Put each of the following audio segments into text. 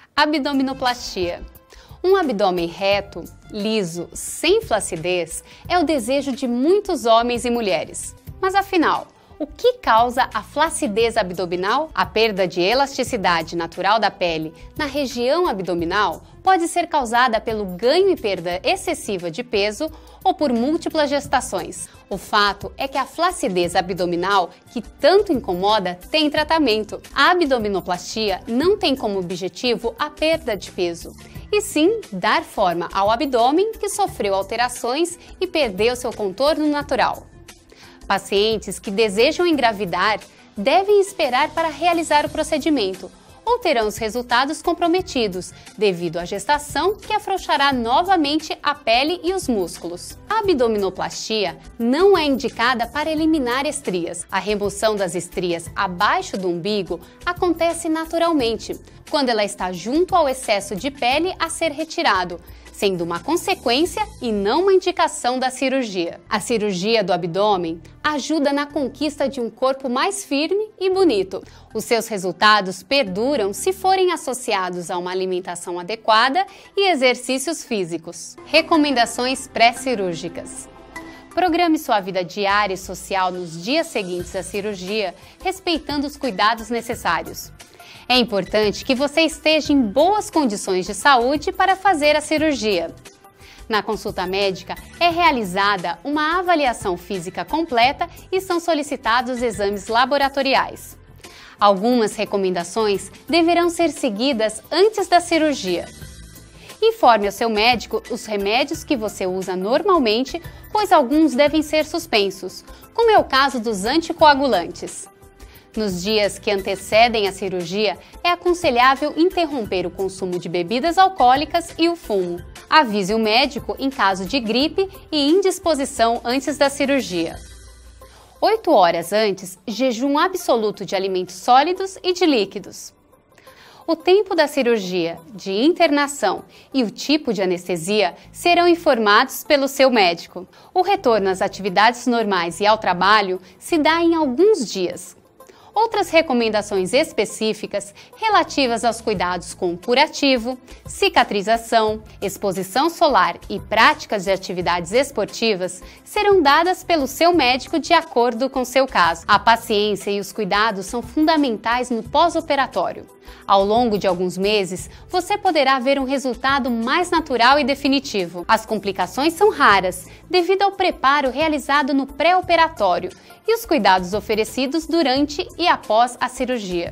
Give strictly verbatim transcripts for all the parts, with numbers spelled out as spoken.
Abdominoplastia. Um abdômen reto, liso, sem flacidez é o desejo de muitos homens e mulheres. Mas afinal, o que causa a flacidez abdominal? A perda de elasticidade natural da pele na região abdominal pode ser causada pelo ganho e perda excessiva de peso ou por múltiplas gestações. O fato é que a flacidez abdominal, que tanto incomoda, tem tratamento. A abdominoplastia não tem como objetivo a perda de peso, e sim dar forma ao abdômen que sofreu alterações e perdeu seu contorno natural. Pacientes que desejam engravidar devem esperar para realizar o procedimento ou terão os resultados comprometidos devido à gestação que afrouxará novamente a pele e os músculos. A abdominoplastia não é indicada para eliminar estrias. A remoção das estrias abaixo do umbigo acontece naturalmente, quando ela está junto ao excesso de pele a ser retirado, sendo uma consequência e não uma indicação da cirurgia. A cirurgia do abdômen ajuda na conquista de um corpo mais firme e bonito. Os seus resultados perduram se forem associados a uma alimentação adequada e exercícios físicos. Recomendações pré-cirúrgicas. Programe sua vida diária e social nos dias seguintes à cirurgia, respeitando os cuidados necessários. É importante que você esteja em boas condições de saúde para fazer a cirurgia. Na consulta médica, é realizada uma avaliação física completa e são solicitados exames laboratoriais. Algumas recomendações deverão ser seguidas antes da cirurgia. Informe ao seu médico os remédios que você usa normalmente, pois alguns devem ser suspensos, como é o caso dos anticoagulantes. Nos dias que antecedem a cirurgia, é aconselhável interromper o consumo de bebidas alcoólicas e o fumo. Avise o médico em caso de gripe e indisposição antes da cirurgia. Oito horas antes, jejum absoluto de alimentos sólidos e de líquidos. O tempo da cirurgia, de internação e o tipo de anestesia serão informados pelo seu médico. O retorno às atividades normais e ao trabalho se dá em alguns dias. Outras recomendações específicas relativas aos cuidados com curativo, cicatrização, exposição solar e práticas de atividades esportivas serão dadas pelo seu médico de acordo com seu caso. A paciência e os cuidados são fundamentais no pós-operatório. Ao longo de alguns meses, você poderá ver um resultado mais natural e definitivo. As complicações são raras, devido ao preparo realizado no pré-operatório e os cuidados oferecidos durante e após a cirurgia.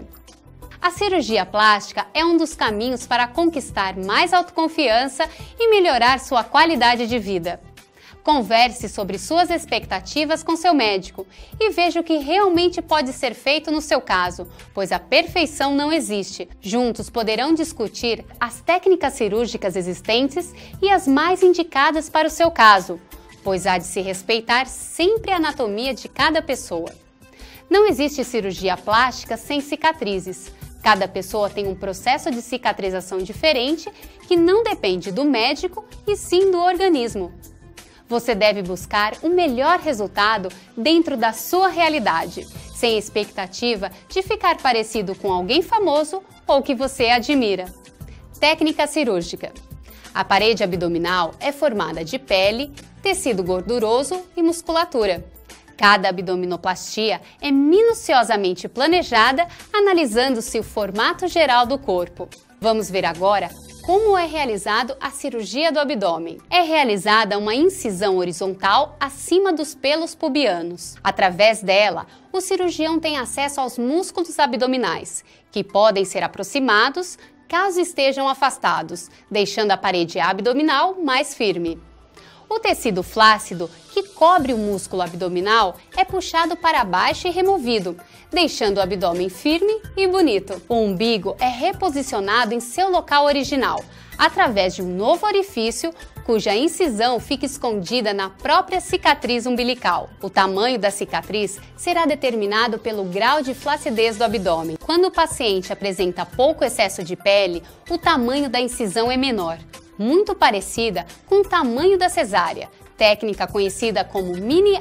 A cirurgia plástica é um dos caminhos para conquistar mais autoconfiança e melhorar sua qualidade de vida. Converse sobre suas expectativas com seu médico e veja o que realmente pode ser feito no seu caso, pois a perfeição não existe. Juntos poderão discutir as técnicas cirúrgicas existentes e as mais indicadas para o seu caso, pois há de se respeitar sempre a anatomia de cada pessoa. Não existe cirurgia plástica sem cicatrizes. Cada pessoa tem um processo de cicatrização diferente que não depende do médico e sim do organismo. Você deve buscar o melhor resultado dentro da sua realidade, sem expectativa de ficar parecido com alguém famoso ou que você admira. Técnica cirúrgica. A parede abdominal é formada de pele, tecido gorduroso e musculatura. Cada abdominoplastia é minuciosamente planejada, analisando-se o formato geral do corpo. Vamos ver agora como é realizado a cirurgia do abdômen. É realizada uma incisão horizontal acima dos pelos pubianos. Através dela, o cirurgião tem acesso aos músculos abdominais, que podem ser aproximados caso estejam afastados, deixando a parede abdominal mais firme. O tecido flácido, que cobre o músculo abdominal, é puxado para baixo e removido, deixando o abdômen firme e bonito. O umbigo é reposicionado em seu local original, através de um novo orifício, cuja incisão fica escondida na própria cicatriz umbilical. O tamanho da cicatriz será determinado pelo grau de flacidez do abdômen. Quando o paciente apresenta pouco excesso de pele, o tamanho da incisão é menor, muito parecida com o tamanho da cesárea, técnica conhecida como mini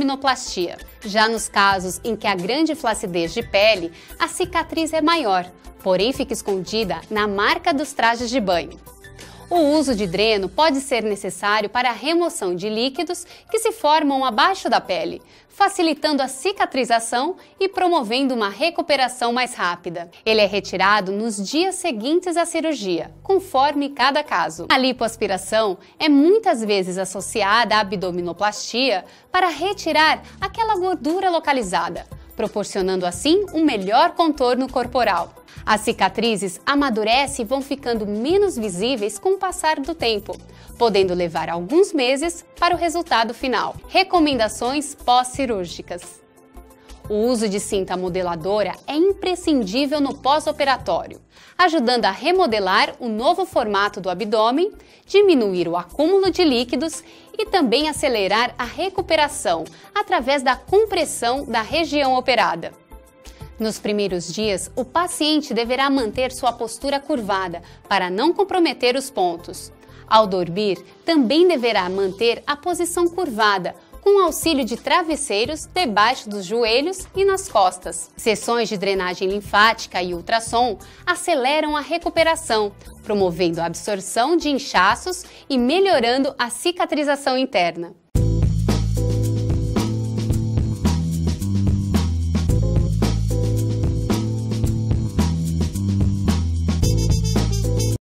abdominoplastia. Já nos casos em que há grande flacidez de pele, a cicatriz é maior, porém fica escondida na marca dos trajes de banho. O uso de dreno pode ser necessário para a remoção de líquidos que se formam abaixo da pele, facilitando a cicatrização e promovendo uma recuperação mais rápida. Ele é retirado nos dias seguintes à cirurgia, conforme cada caso. A lipoaspiração é muitas vezes associada à abdominoplastia para retirar aquela gordura localizada, proporcionando assim um melhor contorno corporal. As cicatrizes amadurecem e vão ficando menos visíveis com o passar do tempo, podendo levar alguns meses para o resultado final. Recomendações pós-cirúrgicas. O uso de cinta modeladora é imprescindível no pós-operatório, ajudando a remodelar o novo formato do abdômen, diminuir o acúmulo de líquidos e também acelerar a recuperação através da compressão da região operada. Nos primeiros dias, o paciente deverá manter sua postura curvada para não comprometer os pontos. Ao dormir, também deverá manter a posição curvada, com o auxílio de travesseiros debaixo dos joelhos e nas costas. Sessões de drenagem linfática e ultrassom aceleram a recuperação, promovendo a absorção de inchaços e melhorando a cicatrização interna.